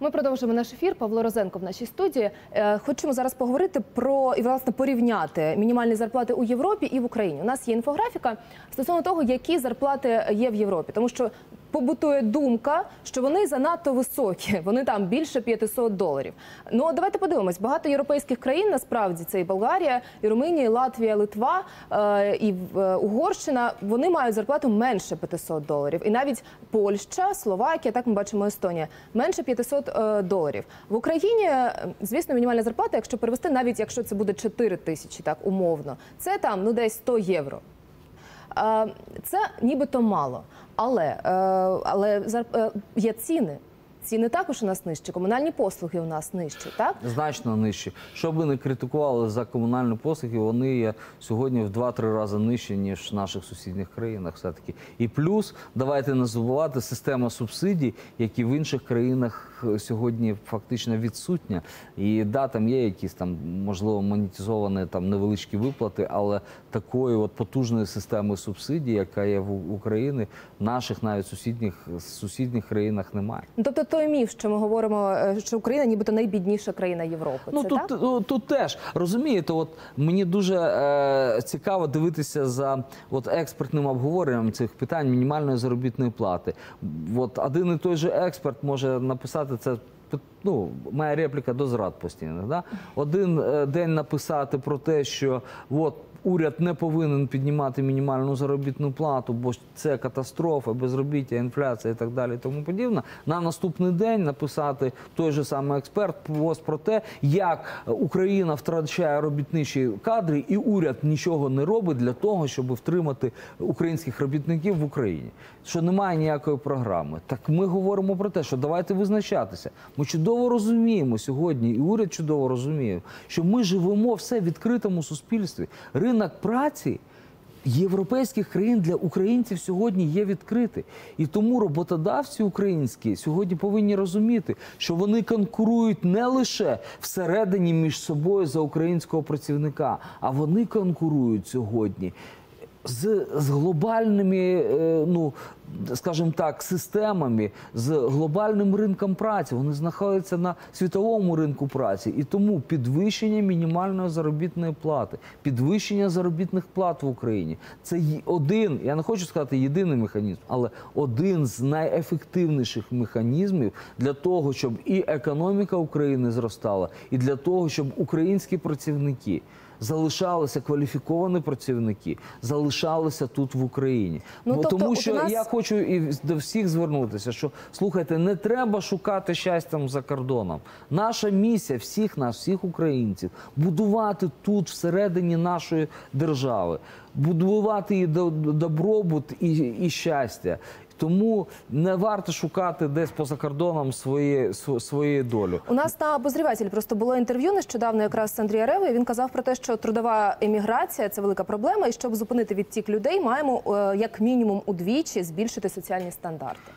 Ми продовжуємо наш ефір. Павло Розенко в нашій студії. Хочемо зараз поговорити про і, власне, порівняти мінімальні зарплати у Європі і в Україні. У нас є інфографіка стосовно того, які зарплати є в Європі. Тому що побутує думка, що вони занадто високі. Вони там більше $500. Ну, давайте подивимось. Багато європейських країн, насправді, це і Болгарія, і Румунія, і Латвія, Литва, і Угорщина, вони мають зарплату менше $500. І навіть Польща, Словакія, так ми бачимо, Естонія, менше $500. В Україні, звісно, мінімальна зарплата, якщо перевести, навіть якщо це буде 4 тисячі, так, умовно, це там, ну, десь €100. Це нібито мало, але є ціни. Ціни також у нас нижчі, комунальні послуги у нас нижчі, так? Значно нижчі. Що би не критикували за комунальні послуги, вони є сьогодні в 2-3 рази нижчі, ніж в наших сусідніх країнах все-таки. І плюс, давайте не забувати, система субсидій, які в інших країнах сьогодні фактично відсутня. І да, там є якісь там, можливо, монетизовані там невеличкі виплати, але такої от потужної системи субсидій, яка є в Україні, в наших навіть сусідніх країнах немає. Тобто той міф, що ми говоримо, що Україна нібито найбідніша країна Європи. Ну, тут теж, розумієте, от мені дуже цікаво дивитися за експертним обговоренням цих питань мінімальної заробітної плати. От один і той же експерт може написати це, ну, моя репліка до зрад постійних, да? Один день написати про те, що от уряд не повинен піднімати мінімальну заробітну плату, бо це катастрофа, безробіття, інфляція і так далі і тому подібне. На наступний день написати той же самий експерт пост про те, як Україна втрачає робітничі кадри і уряд нічого не робить для того, щоб втримати українських робітників в Україні. Що немає ніякої програми. Так ми говоримо про те, що давайте визначатися. Ми чудово розуміємо сьогодні, і уряд чудово розуміє, що ми живемо все в відкритому суспільстві. Ринок праці європейських країн для українців сьогодні є відкритий. І тому роботодавці українські сьогодні повинні розуміти, що вони конкурують не лише всередині між собою за українського працівника, а вони конкурують сьогодні з глобальними, ну, скажімо так, системами, з глобальним ринком праці. Вони знаходяться на світовому ринку праці. І тому підвищення мінімальної заробітної плати, підвищення заробітних плат в Україні – це один, я не хочу сказати єдиний механізм, але один з найефективніших механізмів для того, щоб і економіка України зростала, і для того, щоб українські працівники залишалися, кваліфіковані працівники, залишалися тут в Україні. Ну, тому що я хочу і до всіх звернутися, що, слухайте, не треба шукати щастя за кордоном. Наша місія, всіх нас, всіх українців, будувати тут, всередині нашої держави, будувати її добробут і щастя. Тому не варто шукати десь поза кордоном своєї долі. У нас на обозрівателі просто було інтерв'ю нещодавно якраз з Андрія Реви. Він казав про те, що трудова еміграція – це велика проблема, і щоб зупинити відтік людей, маємо як мінімум удвічі збільшити соціальні стандарти.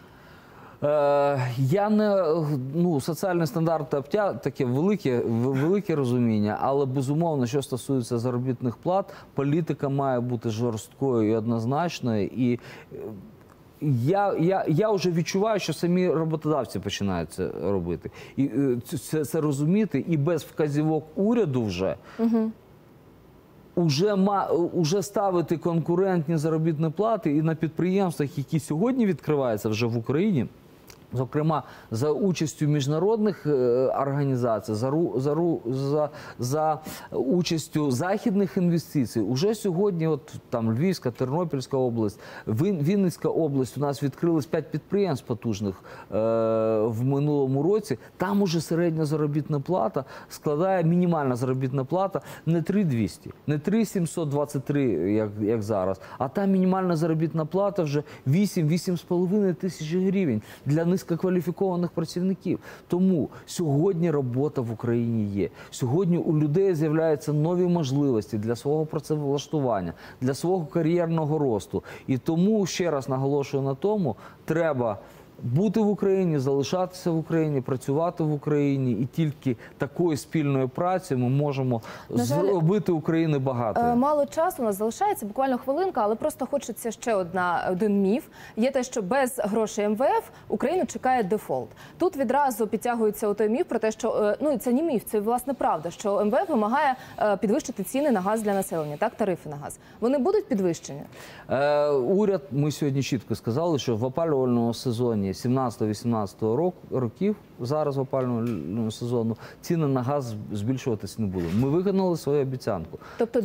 Соціальні стандарти таке велике розуміння, але безумовно, що стосується заробітних плат, політика має бути жорсткою і однозначною. І я вже відчуваю, що самі роботодавці починають це робити. І це розуміти, і без вказівок уряду вже ставити конкурентні заробітні плати і на підприємствах, які сьогодні відкриваються вже в Україні, зокрема, за участю міжнародних організацій, за участю західних інвестицій. Уже сьогодні, от там Львівська, Тернопільська область, Вінницька область, у нас відкрилось 5 підприємств потужних в минулому році. Там уже середня заробітна плата складає, мінімальна заробітна плата, не 3200, не 3723, як зараз, а там мінімальна заробітна плата вже 8-8,5 тисяч гривень для низькокваліфікованих працівників. Тому сьогодні робота в Україні є. Сьогодні у людей з'являються нові можливості для свого працевлаштування, для свого кар'єрного росту. І тому, ще раз наголошую на тому, треба бути в Україні, залишатися в Україні, працювати в Україні, і тільки такою спільною працею ми можемо зробити Україну багатою. Мало часу у нас залишається, буквально хвилинка, але просто хочеться ще один міф. Є те, що без грошей МВФ Україну чекає дефолт. Тут відразу підтягується той міф про те, що, ну, це не міф, це власне правда, що МВФ вимагає підвищити ціни на газ для населення, так, тарифи на газ. Вони будуть підвищені? Уряд, ми сьогодні чітко сказали, що в опалювальному сезоні 17-18 років, зараз в опалювальному сезону, ціни на газ збільшуватись не будуть. Ми виконали свою обіцянку. Тобто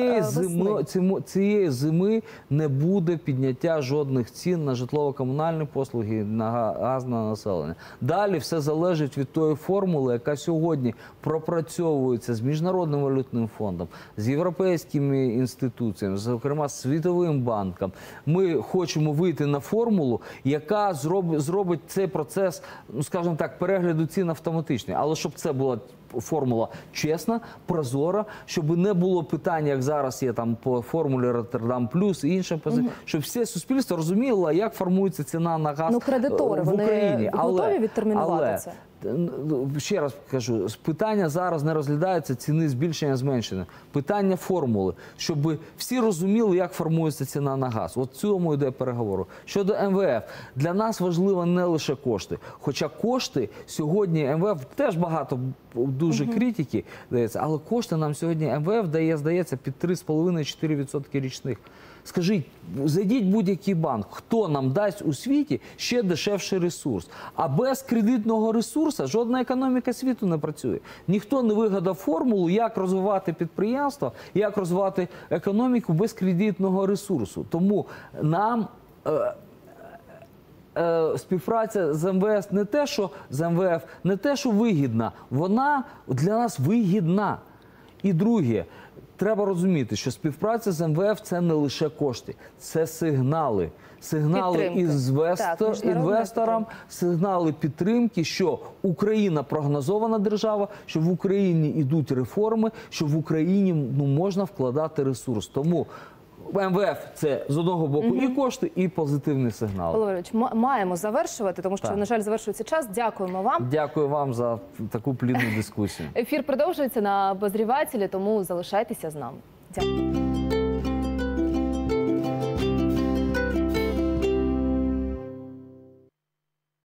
цієї зими не буде підняття жодних цін на житлово-комунальні послуги, на газ на населення. Далі все залежить від тої формули, яка сьогодні пропрацьовується з Міжнародним валютним фондом, з європейськими інституціями, зокрема з Світовим банком. Ми хочемо вийти на формулу, яка зробить цей процес, ну, скажімо так, перегляду цін автоматичний. Але щоб це була формула чесна, прозора, щоб не було питання, як зараз є там по формулі Роттердам плюс і іншим, щоб все суспільство розуміло, як формується ціна на газ кредитори, в Україні. Вони готові відтермінувати це? Ще раз кажу, питання зараз не розглядається ціни збільшення, зменшення. Питання формули, щоб всі розуміли, як формується ціна на газ. От в цьому йде переговору. Щодо МВФ, для нас важливо не лише кошти. Хоча кошти сьогодні МВФ теж багато дуже критики дається, але кошти нам сьогодні МВФ дає, здається, під 3,5-4% річних. Скажіть, зайдіть в будь-який банк, хто нам дасть у світі ще дешевший ресурс? А без кредитного ресурсу жодна економіка світу не працює. Ніхто не вигадав формулу, як розвивати підприємство, як розвивати економіку без кредитного ресурсу. Тому нам співпраця з МВФ не те, що вигідна, вона для нас вигідна. І друге, треба розуміти, що співпраця з МВФ – це не лише кошти, це сигнали. Сигнали інвесторам, сигнали підтримки, що Україна прогнозована держава, що в Україні йдуть реформи, що в Україні можна вкладати ресурс. Тому МВФ – це з одного боку і кошти, і позитивний сигнал. Павло Валерійович, маємо завершувати, тому що, на жаль, завершується час. Дякуємо вам. Дякую вам за таку плідну дискусію. Ефір продовжується на Обозрівателі, тому залишайтеся з нами. Дякую.